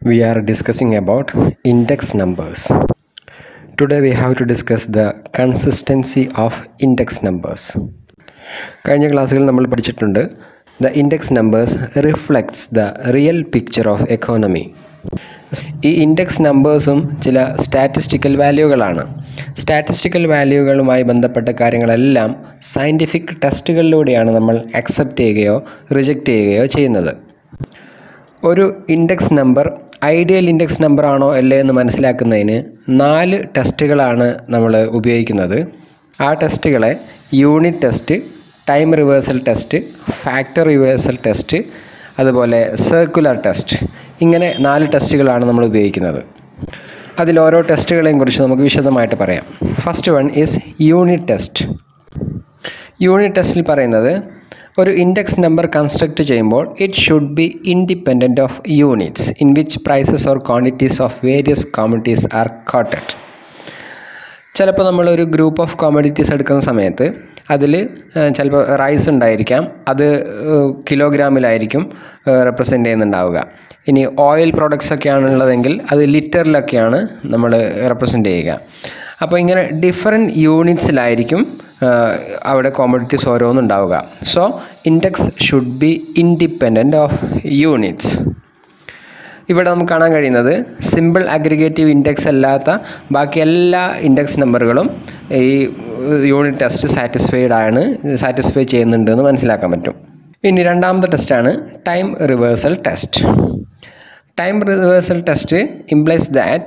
We are discussing about index numbers. Today we have to discuss the consistency of index numbers. കഴിഞ്ഞ ക്ലാസ്സുകളിൽ നമ്മൾ പഠിച്ചിട്ടുണ്ട് the index numbers reflects the real picture of economy. ഈ index നമ്പേഴ്സും ചില statistical വാല്യൂകളാണ്. Statistical വാല്യൂകളുമായി ബന്ധപ്പെട്ട കാര്യങ്ങളെല്ലാം scientific ടെസ്റ്റുകളിലൂടെയാണ് നമ്മൾ അക്സെപ്റ്റ് ചെയ്യുകയോ റിജക്റ്റ് ചെയ്യുകയോ ചെയ്യുന്നത്. ഒരു index number ideal index number ആണോ അല്ലേ എന്ന് മനസ്സിലാക്കുന്നതിന് 4 ടെസ്റ്റുകളാണ് നമ്മൾ ഉപയോഗിക്കുന്നത്. ആ ടെസ്റ്റുകളെ unit test, time reversal test, factor reversal test, അതുപോലെ സർക്കുലർ ടെസ്റ്റ്, ഇങ്ങനെ 4 ടെസ്റ്റുകളാണ് നമ്മൾ ഉപയോഗിക്കുന്നത്. അതിൽ ഓരോ ടെസ്റ്റുകളെയും കുറിച്ച് നമുക്ക് വിശദമായിട്ട് പറയാം. First one is unit test. Unit ടെസ്റ്റിൽ പറയുന്നത് ഒരു ഇൻഡെക്സ് നമ്പർ കൺസ്ട്രക്റ്റ് ചെയ്യുമ്പോൾ it should be independent of units in which prices or quantities of various commodities are quoted. ചിലപ്പോൾ നമ്മളൊരു ഗ്രൂപ്പ് ഓഫ് കോമഡിറ്റീസ് എടുക്കുന്ന സമയത്ത് അതിൽ ചിലപ്പോൾ റൈസ് ഉണ്ടായിരിക്കാം, അത് കിലോഗ്രാമിലായിരിക്കും റെപ്രസെൻ്റ് ചെയ്യുന്നുണ്ടാവുക. ഇനി ഓയിൽ പ്രോഡക്ട്സ് ഒക്കെയാണുള്ളതെങ്കിൽ അത് ലിറ്ററിലൊക്കെയാണ് നമ്മൾ റെപ്രസെൻ്റ് ചെയ്യുക. അപ്പോൾ ഇങ്ങനെ ഡിഫറെൻറ്റ് യൂണിറ്റ്സിലായിരിക്കും അവിടെ കോമഡിറ്റീസ് ഓരോന്നുണ്ടാവുക. So index should be independent of units. ഇവിടെ നമുക്ക് കാണാൻ കഴിയുന്നത് സിമ്പിൾ അഗ്രിഗേറ്റീവ് ഇൻഡെക്സ് അല്ലാത്ത ബാക്കി എല്ലാ ഇൻഡെക്സ് നമ്പറുകളും ഈ യൂണിറ്റ് ടെസ്റ്റ് സാറ്റിസ്ഫൈ ചെയ്യുന്നുണ്ട് എന്ന് മനസ്സിലാക്കാൻ പറ്റും. ഇനി രണ്ടാമത്തെ ടെസ്റ്റാണ് time reversal test. Time reversal test implies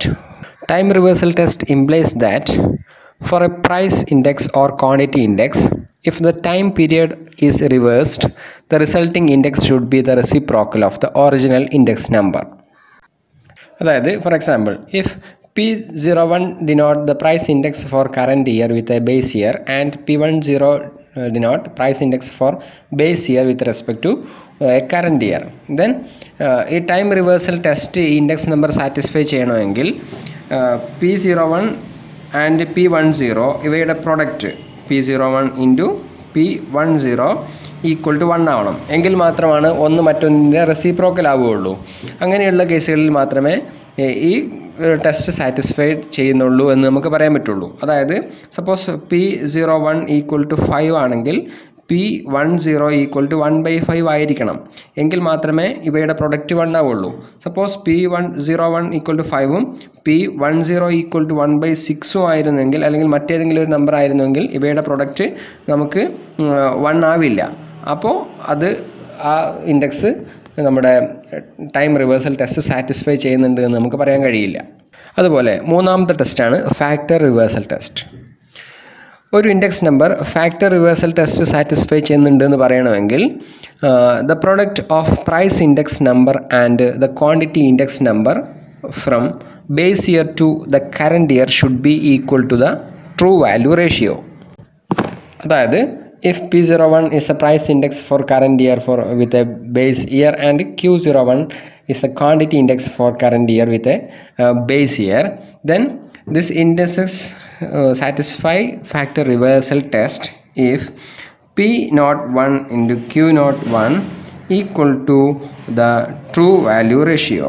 that for a price index or quantity index, if the time period is reversed, the resulting index should be the reciprocal of the original index number. അതായത് for example, if P01 denote the price index for current year with a base year and P10 denote price index for base year with respect to a current year, then ഈ time reversal test ഈ index number satisfy ചെയ്യണമെങ്കിൽ P01 and P10 ഇവയുടെ product P01 into P10 equal to 1 ആവണം. എങ്കിൽ മാത്രമാണ് ഒന്ന് മറ്റൊന്നിൻ്റെ reciprocal ആവുകയുള്ളൂ. അങ്ങനെയുള്ള കേസുകളിൽ മാത്രമേ ഈ ടെസ്റ്റ് സാറ്റിസ്ഫൈ ചെയ്യുന്നുള്ളൂ എന്ന് നമുക്ക് പറയാൻ പറ്റുള്ളൂ. അതായത് സപ്പോസ് P01 ഈക്വൽ ടു 5 ആണെങ്കിൽ P10 ഈക്വൽ ടു 1/5 ആയിരിക്കണം. എങ്കിൽ മാത്രമേ ഇവയുടെ പ്രൊഡക്റ്റ് 1 ആവുള്ളൂ. സപ്പോസ് P01 ഈക്വൽ ടു 5ഉം P10 ഈക്വൽ ടു 1/6 ആയിരുന്നെങ്കിൽ, അല്ലെങ്കിൽ മറ്റേതെങ്കിലും ഒരു നമ്പർ ആയിരുന്നെങ്കിൽ ഇവയുടെ പ്രൊഡക്റ്റ് നമുക്ക് 1 ആവില്ല. അപ്പോൾ അത് ആ ഇൻഡെക്സ് നമ്മുടെ ടൈം റിവേഴ്സൽ ടെസ്റ്റ് സാറ്റിസ്ഫൈ ചെയ്യുന്നുണ്ട് എന്ന് നമുക്ക് പറയാൻ കഴിയില്ല. അതുപോലെ മൂന്നാമത്തെ ടെസ്റ്റാണ് ഫാക്ടർ റിവേഴ്സൽ ടെസ്റ്റ്. ഒരു index number factor reversal test satisfy ചെയ്യുന്നുണ്ട് എന്ന് പറയണമെങ്കിൽ the product of price index number and the quantity index number from base year to the current year should be equal to the true value ratio. അതായത് if P01 is a price index for current year with a base year and Q01 is a quantity index for current year with a base year, then this indices satisfy factor reversal test if P01 into Q01 equal to the true value ratio.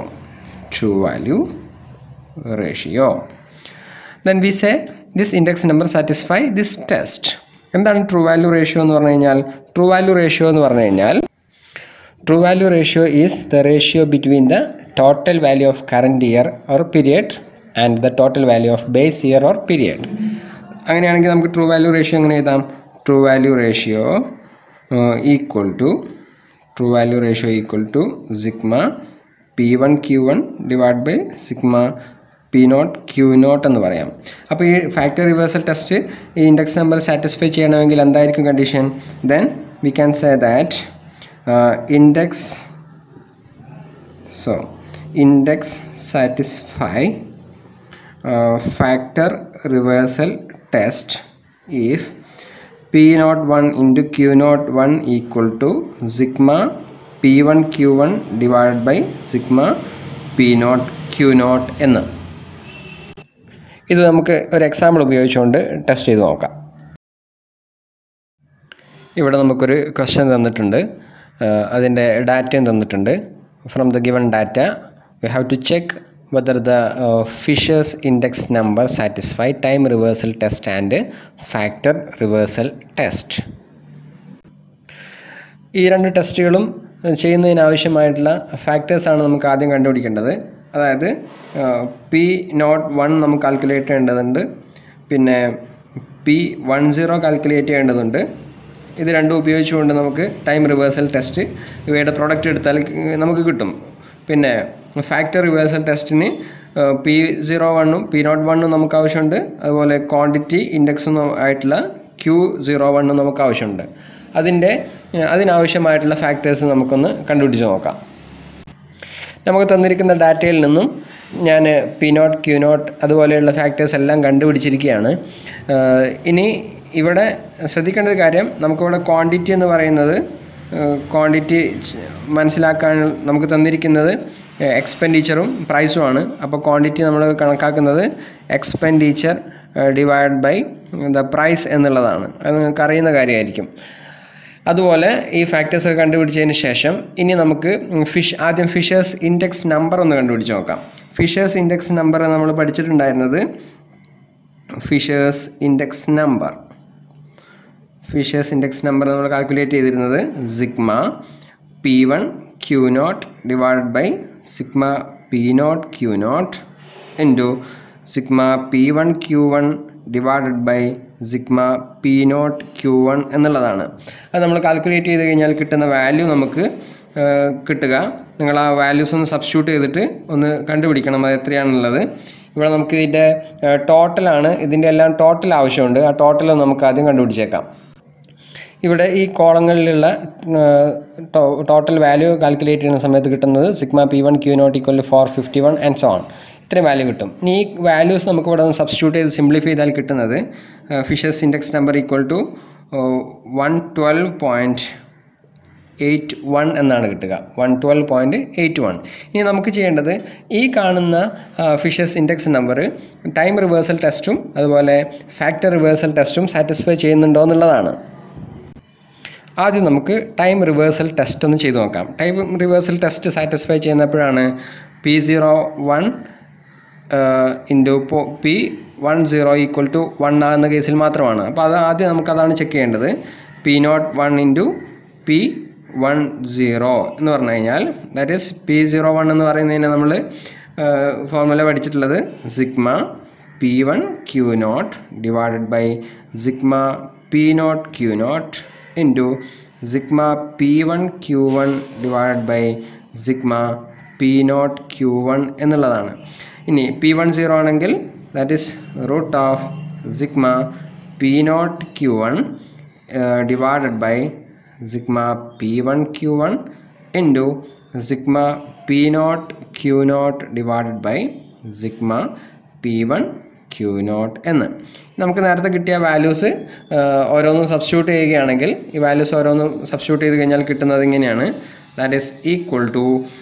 Then we say this index number satisfy this test. എന്താണ് true value ratio എന്ന് പറഞ്ഞു കഴിഞ്ഞാൽ? True value ratio is the ratio between the total value of current year or period and the total value of base year or period. അങ്ങനെയാണെങ്കിൽ നമുക്ക് true value ratio എങ്ങനെ എഴുതാം? True value ratio equal to sigma P1 Q1 divide by sigma P0 Q0 എന്ന് പറയാം. അപ്പോൾ ഈ factor reversal test ഈ index number satisfy ചെയ്യണമെങ്കിൽ എന്തായിരിക്കും condition? Then we can say that index satisfy factor reversal test if P01 into Q01 equal to sigma P1 Q1 divided by sigma P0 Q0 എന്ന്. ഇത് നമുക്ക് ഒരു example ഉപയോഗിച്ചുകൊണ്ട് test ചെയ്ത് നോക്കാം. ഇവിടെ നമുക്കൊരു ക്വസ്റ്റ്യൻ തന്നിട്ടുണ്ട്, അതിൻ്റെ ഡാറ്റയും തന്നിട്ടുണ്ട്. From the given data, We have to check whether the Fisher's index number satisfy time reversal test and factor reversal test. ഈ രണ്ട് ടെസ്റ്റുകളും ചെയ്യുന്നതിനാവശ്യമായിട്ടുള്ള ഫാക്ടേഴ്സാണ് നമുക്ക് ആദ്യം കണ്ടുപിടിക്കേണ്ടത്. അതായത് P01 നമുക്ക് കാൽക്കുലേറ്റ് ചെയ്യേണ്ടതുണ്ട്, പിന്നെ P10 കാൽക്കുലേറ്റ് ചെയ്യേണ്ടതുണ്ട്. ഇത് രണ്ടും ഉപയോഗിച്ചുകൊണ്ട് നമുക്ക് ടൈം റിവേഴ്സൽ ടെസ്റ്റ് ഇവയുടെ പ്രോഡക്റ്റ് എടുത്താൽ നമുക്ക് കിട്ടും. പിന്നെ ഫാക്ടർ റിവേഴ്സൽ ടെസ്റ്റിന് P01 P01 നമുക്ക് ആവശ്യമുണ്ട്, അതുപോലെ ക്വാണ്ടിറ്റി ഇൻഡെക്സും ആയിട്ടുള്ള Q01 നമുക്ക് ആവശ്യമുണ്ട്. അതിനാവശ്യമായിട്ടുള്ള ഫാക്ടേഴ്സ് നമുക്കൊന്ന് കണ്ടുപിടിച്ച് നോക്കാം. നമുക്ക് തന്നിരിക്കുന്ന ഡാറ്റയിൽ നിന്നും ഞാൻ P0 Q0 അതുപോലെയുള്ള ഫാക്ടേഴ്സ് എല്ലാം കണ്ടുപിടിച്ചിരിക്കുകയാണ്. ഇനി ഇവിടെ ശ്രദ്ധിക്കേണ്ട ഒരു കാര്യം, നമുക്കിവിടെ ക്വാണ്ടിറ്റി എന്ന് പറയുന്നത് ക്വാണ്ടിറ്റി മനസ്സിലാക്കാൻ നമുക്ക് തന്നിരിക്കുന്നത് എക്സ്പെൻഡിച്ചറും പ്രൈസുമാണ്. അപ്പോൾ ക്വാണ്ടിറ്റി നമ്മൾ കണക്കാക്കുന്നത് expenditure divide by the price എന്നുള്ളതാണ്. അത് നിങ്ങൾക്ക് അറിയുന്ന കാര്യമായിരിക്കും. അതുപോലെ ഈ ഫാക്ടേഴ്സ് കണ്ടുപിടിച്ചതിന് ശേഷം ഇനി നമുക്ക് ആദ്യം ഫിഷേഴ്സ് ഇൻഡെക്സ് നമ്പർ ഒന്ന് കണ്ടുപിടിച്ച് നോക്കാം. ഫിഷേഴ്സ് ഇൻഡെക്സ് നമ്പർ നമ്മൾ പഠിച്ചിട്ടുണ്ടായിരുന്നത് ഫിഷേഴ്സ് ഇൻഡെക്സ് നമ്പർ നമ്മൾ കാൽക്കുലേറ്റ് ചെയ്തിരുന്നത് sigma P1 Q0 divide by sigma P0 Q0 into sigma P1 Q1 divided by sigma P0 Q1 എന്നുള്ളതാണ്. അത് നമ്മൾ കാൽക്കുലേറ്റ് ചെയ്ത് കഴിഞ്ഞാൽ കിട്ടുന്ന വാല്യൂ നമുക്ക് കിട്ടുക. നിങ്ങൾ ആ വാല്യൂസ് ഒന്ന് സബ്സ്റ്റിറ്റ്യൂട്ട് ചെയ്തിട്ട് ഒന്ന് കണ്ടുപിടിക്കണം അത് എത്രയാണുള്ളത്. ഇവിടെ നമുക്ക് ഇതിൻ്റെ ടോട്ടലാണ്, ഇതിൻ്റെ എല്ലാം ടോട്ടൽ ആവശ്യമുണ്ട്. ആ ടോട്ടൽ നമുക്ക് ആദ്യം കണ്ടുപിടിച്ചേക്കാം. ഇവിടെ ഈ കോളങ്ങളിലുള്ള ടോട്ടൽ വാല്യൂ കാൽക്കുലേറ്റ് ചെയ്യുന്ന സമയത്ത് കിട്ടുന്നത് sigma P1 Q0 = 451 and so on. ഇത്രയും വാല്യൂ കിട്ടും. ഇനി ഈ വാല്യൂസ് നമുക്ക് ഇവിടെ ഒന്ന് സബ്സ്റ്റിറ്റ്യൂട്ട് ചെയ്ത് സിംപ്ലിഫൈ ചെയ്താൽ കിട്ടുന്നത് ഫിഷേഴ്സ് ഇൻഡെക്സ് നമ്പർ = 112.81 എന്നാണ് കിട്ടുക. 112.81. ഇനി നമുക്ക് ചെയ്യേണ്ടത് ഈ കാണുന്ന Fisher's index number time reversal ടെസ്റ്റും അതുപോലെ ഫാക്ടർ റിവേഴ്സൽ ടെസ്റ്റും സാറ്റിസ്ഫൈ ചെയ്യുന്നുണ്ടോ എന്നുള്ളതാണ്. ആദ്യം നമുക്ക് ടൈം റിവേഴ്സൽ ടെസ്റ്റ് ഒന്ന് ചെയ്ത് നോക്കാം. ടൈം റിവേഴ്സൽ ടെസ്റ്റ് സാറ്റിസ്ഫൈ ചെയ്യുന്നപ്പോഴാണ് P01 ഇൻറ്റു P10 = 1 എന്ന കേസിൽ മാത്രമാണ്. അപ്പോൾ അത് ആദ്യം നമുക്കതാണ് ചെക്ക് ചെയ്യേണ്ടത്. P01 ഇൻറ്റു P10 എന്ന് പറഞ്ഞു കഴിഞ്ഞാൽ ദാറ്റ് ഈസ് P01 എന്ന് പറയുന്നതിന് നമ്മൾ ഫോർമുല പഠിച്ചിട്ടുള്ളത് sigma P1 Q0 divided by sigma P0 Q0 into sigma P1 Q1 divided by sigma P0 Q1 എന്നുള്ളതാണ്. ഇനി P10 ആണെങ്കിൽ that is root of sigma P0 Q1 divided by sigma P1 Q1 into sigma P0 Q0 divided by sigma P1 Q0 എന്ന്. നമുക്ക് നേരത്തെ കിട്ടിയ values ഓരോന്നും substitute ചെയ്യുകയാണെങ്കിൽ ഈ വാല്യൂസ് ഓരോന്നും സബ്സ്റ്റിറ്റ്യൂട്ട് ചെയ്ത് കഴിഞ്ഞാൽ കിട്ടുന്നത് ഇങ്ങനെയാണ്. ദാറ്റ് ഈസ് ഈക്വൽ ടു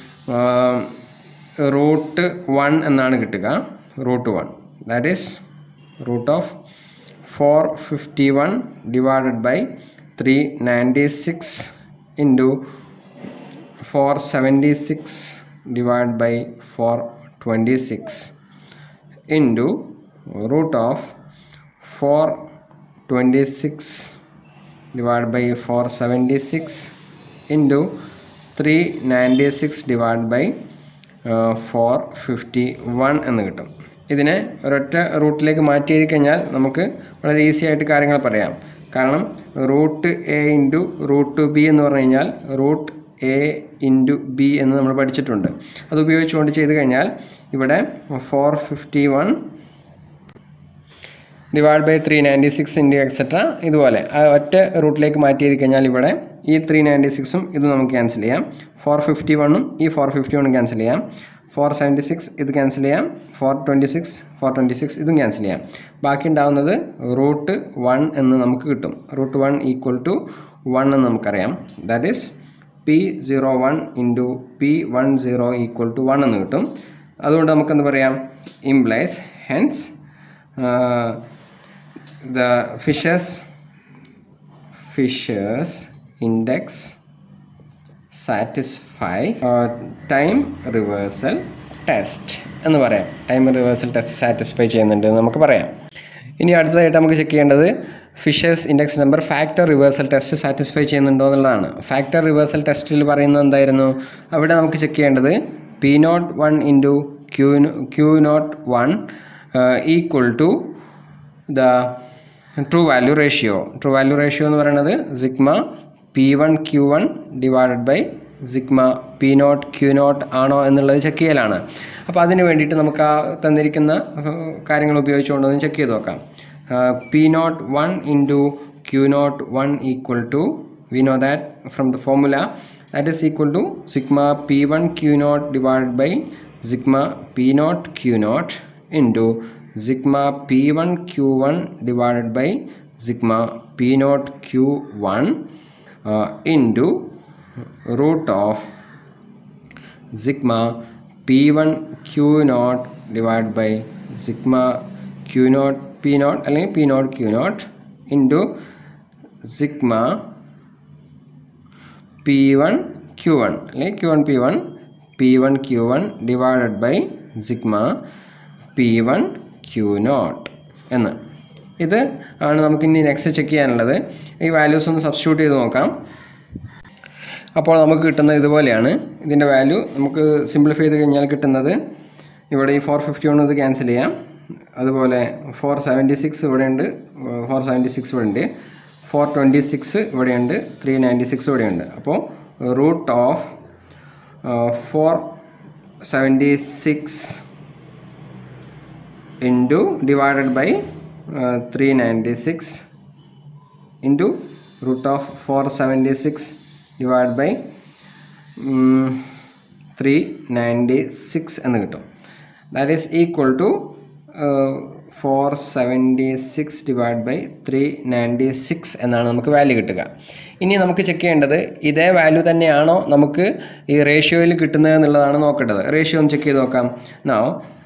√1 എന്നാണ് കിട്ടുക. √1 that is root of 451 divided by 396 into 476 divide by 426 into root of 426 divided by 476 into 396 divided by 451 എന്ന് കിട്ടും. ഇതിനെ ഒരൊറ്റ റൂട്ടിലേക്ക് മാറ്റി എഴുതി കഴിഞ്ഞാൽ നമുക്ക് വളരെ ഈസി ആയിട്ട് കാര്യങ്ങൾ പറയാം. കാരണം √a ഇൻറ്റു √b എന്ന് പറഞ്ഞു കഴിഞ്ഞാൽ √a ഇൻറ്റു b എന്ന് നമ്മൾ പഠിച്ചിട്ടുണ്ട്. അത് ഉപയോഗിച്ചുകൊണ്ട് ചെയ്ത് കഴിഞ്ഞാൽ ഇവിടെ 451 ഡിവൈഡ് ബൈ 396 ഇൻറ്റു എക്സെട്ര ഇതുപോലെ ഒറ്റ റൂട്ടിലേക്ക് മാറ്റി എഴുതി കഴിഞ്ഞാൽ ഇവിടെ ഈ 396ഉം ഇത് നമുക്ക് ക്യാൻസൽ ചെയ്യാം. 451ഉം ഈ 451ഉം ക്യാൻസൽ ചെയ്യാം. 476 ഇത് ക്യാൻസൽ ചെയ്യാം. 426 ഇതും ക്യാൻസൽ ചെയ്യാം. ബാക്കി ഉണ്ടാവുന്നത് √1 എന്ന് നമുക്ക് കിട്ടും. √1 = 1 എന്ന് നമുക്കറിയാം. That is P01 into P10 = 1 എന്ന് കിട്ടും. അതുകൊണ്ട് നമുക്കെന്ത് പറയാം? Implies hence the Fisher's index satisfy time reversal test എന്ന് പറയാം. ടൈം റിവേഴ്സൽ ടെസ്റ്റ് സാറ്റിസ്ഫൈ ചെയ്യുന്നുണ്ട് എന്ന് നമുക്ക് പറയാം. ഇനി അടുത്തതായിട്ട് നമുക്ക് ചെക്ക് ചെയ്യേണ്ടത് Fisher's index number factor reversal test satisfy ചെയ്യുന്നുണ്ടോ എന്നുള്ളതാണ്. ഫാക്ടർ റിവേഴ്സൽ ടെസ്റ്റിൽ പറയുന്നത് എന്തായിരുന്നു? അവിടെ നമുക്ക് ചെക്ക് ചെയ്യേണ്ടത് P01 into Q01 equal to the true value ratio. True value ratio എന്ന് പറയുന്നത് sigma P1 Q1 divided by sigma P0 Q0 ആണോ എന്നുള്ളത് ചെക്ക് ചെയ്യലാണ്. അപ്പോൾ അതിന് വേണ്ടിയിട്ട് നമുക്ക് ആ തന്നിരിക്കുന്ന കാര്യങ്ങൾ ഉപയോഗിച്ചുകൊണ്ടൊന്ന് ചെക്ക് ചെയ്ത് നോക്കാം. P01 into Q01 equal to, we know that from the formula, that is equal to sigma P1 Q0 divided by sigma P0 Q0 into sigma P1 Q1 divided by sigma P0 Q1 into root of sigma P1 Q0 divided by sigma Q0 P0 അല്ലെങ്കിൽ P0 Q0 into sigma P1 Q1 അല്ലെങ്കിൽ Q1 P1 P1 Q1 divided by sigma P1 Q0 എന്ന്. ഇത് ആണ് നമുക്കിനി next check ചെയ്യാനുള്ളത്. ഈ values ഒന്ന് substitute ചെയ്ത് നോക്കാം. അപ്പോൾ നമുക്ക് കിട്ടുന്നത് ഇതുപോലെയാണ്. ഇതിൻ്റെ വാല്യൂ നമുക്ക് സിംപ്ലിഫൈ ചെയ്ത് കഴിഞ്ഞാൽ കിട്ടുന്നത്, ഇവിടെ ഈ 451 ഇത് ക്യാൻസൽ ചെയ്യാം. അതുപോലെ 476 ഇവിടെയുണ്ട്, 476 ഇവിടെയുണ്ട്, 426 ഇവിടെയുണ്ട്, 396 ഇവിടെയുണ്ട്. അപ്പോൾ root of 476 into divided by 396 into root of 476 divided by 396 എന്ന് കിട്ടും. That is equal to 476 divided by 396 എന്നാണ് നമുക്ക് വാല്യൂ കിട്ടുക. ഇനി നമുക്ക് ചെക്ക് ചെയ്യേണ്ടത് ഇതേ വാല്യൂ തന്നെയാണോ നമുക്ക് ഈ റേഷ്യോയിൽ കിട്ടുന്നത് എന്നുള്ളതാണ് നോക്കേണ്ടത്. റേഷ്യോ ഒന്ന് ചെക്ക് ചെയ്ത് നോക്കാം. Now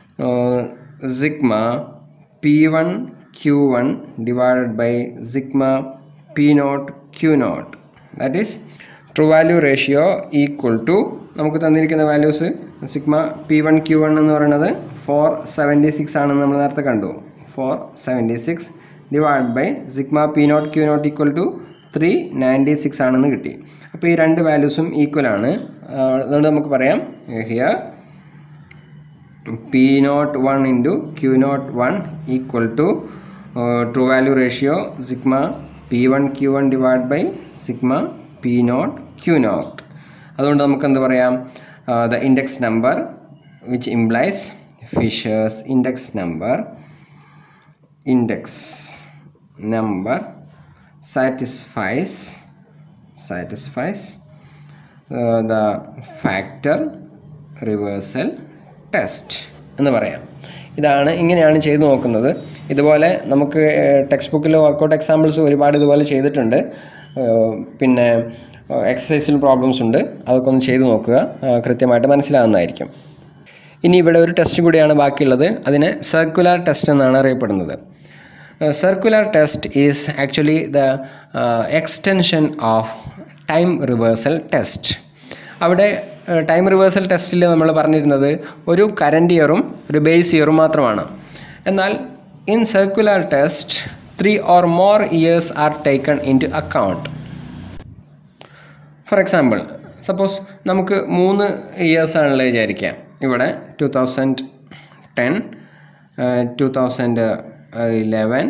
sigma P1 Q1 divided by sigma P0 Q0, that is true value ratio equal to, നമുക്ക് തന്നിരിക്കുന്ന വാല്യൂസ് സിഗ്മ P1 Q1 എന്ന് പറയുന്നത് 476 ആണെന്ന് നമ്മൾ നേരത്തെ കണ്ടു. 476 divide by sigma P0 Q0 equal to 396 ആണെന്ന് കിട്ടി. അപ്പോൾ ഈ രണ്ട് വാല്യൂസും ഈക്വൽ ആണ്. അതുകൊണ്ട് നമുക്ക് പറയാം here P01 into Q01 equal to true value ratio sigma P1 Q1 divide by sigma P0 Q0. അതുകൊണ്ട് നമുക്ക് എന്ത് പറയാം? The index number which implies Fisher's index number satisfies the factor reversal test എന്ന് പറയാം. ഇങ്ങനെയാണ് ചെയ്ത് നോക്കുന്നത്. ഇതുപോലെ നമുക്ക് ടെക്സ്റ്റ് ബുക്കിൽ വർക്കൗട്ട് എക്സാമ്പിൾസ് ഒരുപാട് ഇതുപോലെ ചെയ്തിട്ടുണ്ട്. പിന്നെ എക്സസൈസിൽ പ്രോബ്ലംസ് ഉണ്ട്, അതൊക്കെ ഒന്ന് ചെയ്ത് നോക്കുക, കൃത്യമായിട്ട് മനസ്സിലാകുന്നതായിരിക്കും. ഇനി ഇവിടെ ഒരു ടെസ്റ്റ് കൂടിയാണ് ബാക്കിയുള്ളത്. അതിനെ സർക്കുലർ ടെസ്റ്റ് എന്നാണ് അറിയപ്പെടുന്നത്. Circular test is actually the extension of time reversal test. അവിടെ ടൈം റിവേഴ്സൽ ടെസ്റ്റിൽ നമ്മൾ പറഞ്ഞിരുന്നത് ഒരു കറൻറ്റ് ഇയറും ഒരു ബേസ് ഇയറും മാത്രമാണ്. എന്നാൽ in circular test 3 or more years are taken into account. For example, suppose നമുക്ക് 3 ഇയേഴ്സാണുള്ളത് വിചാരിക്കാം. ഇവിടെ 2010, 2011,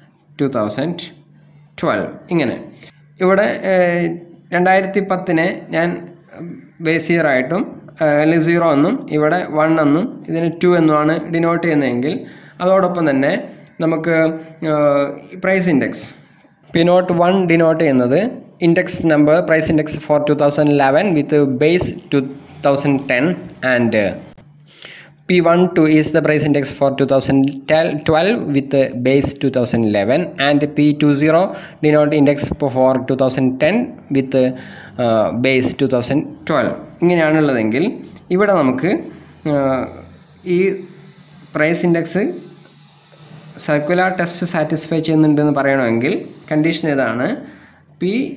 2012 ഇങ്ങനെ. ഇവിടെ 2010 ഞാൻ ബേസ് ഇയർ ആയിട്ടും അല്ലെങ്കിൽ 0 എന്നും ഇവിടെ 1 എന്നും ഇതിന് 2 എന്നുമാണ് ഡിനോട്ട് ചെയ്യുന്നതെങ്കിൽ, അതോടൊപ്പം തന്നെ നമുക്ക് പ്രൈസ് ഇൻഡെക്സ് P01 ഡിനോട്ട് ചെയ്യുന്നത് index number price index for 2011 with base 2010 and P12 is the price index for 2012 with base 2011 and P20 denote index for 2010 with base 2012. ഇങ്ങനെയാണുള്ളതെങ്കിൽ ഇവിടെ നമുക്ക് ഈ price index circular test satisfy ചെയ്യുന്നുണ്ടെന്ന് പറയണമെങ്കിൽ condition ഇതാണ്: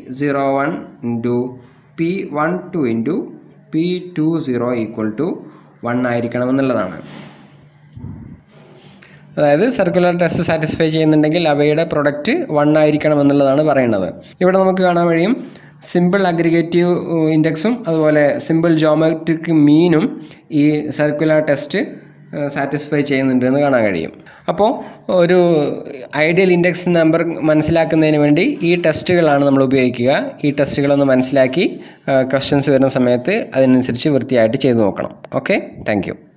P01 into P12 into P20 equal to 1 ആയിരിക്കണമെന്നുള്ളതാണ്. അതായത് circular test satisfy ചെയ്യുന്നുണ്ടെങ്കിൽ അവയുടെ പ്രൊഡക്റ്റ് 1 ആയിരിക്കണമെന്നുള്ളതാണ് പറയുന്നത്. ഇവിടെ നമുക്ക് കാണാൻ കഴിയും സിമ്പിൾ അഗ്രിഗേറ്റീവ് ഇൻഡെക്സും അതുപോലെ സിമ്പിൾ ജോമെട്രിക് മീനും ഈ സർക്കുലർ ടെസ്റ്റ് സാറ്റിസ്ഫൈ ചെയ്യുന്നുണ്ട് എന്ന് കാണാൻ കഴിയും. അപ്പോൾ ഒരു ഐഡിയൽ ഇൻഡെക്സ് നമ്പർ മനസ്സിലാക്കുന്നതിന് വേണ്ടി ഈ ടെസ്റ്റുകളാണ് നമ്മൾ ഉപയോഗിക്കുക. ഈ ടെസ്റ്റുകളൊന്ന് മനസ്സിലാക്കി ക്വസ്റ്റ്യൻസ് വരുന്ന സമയത്ത് അതിനനുസരിച്ച് വൃത്തിയായിട്ട് ചെയ്തു നോക്കണം. Okay, thank U.